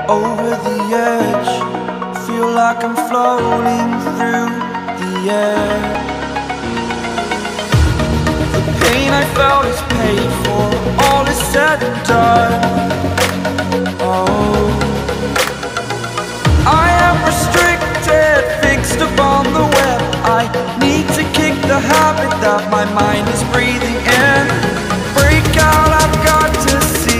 over the edge. Feel like I'm floating through the air. The pain I felt is paid for, all is said and done. Oh, I am restricted, fixed upon the web. I need to kick the habit that my mind is breathing in. Break out, I've got to see.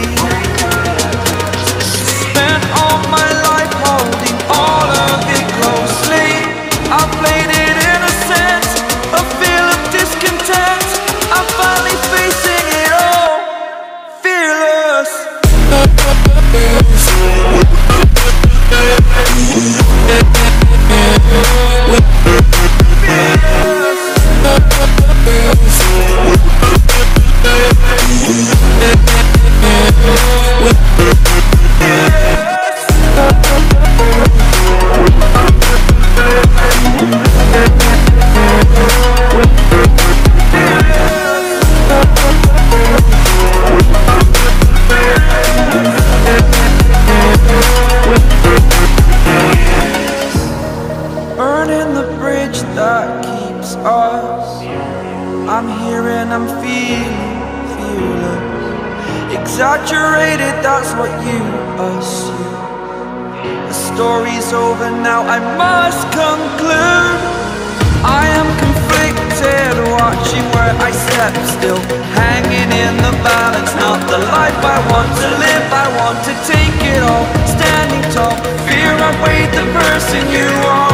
Spent all my life holding all of it closely. I played it innocent, a feel of discontent. I'm finally facing it all, fearless. Burning the bridge that keeps us. I'm here and I'm feeling fearless. Exaggerated, that's what you assume. The story's over now, I must conclude. I am conflicted, watching where I step still, hanging in the balance. Not the life I want to live, I want to take it all. Standing tall, fear I weighed the person you are.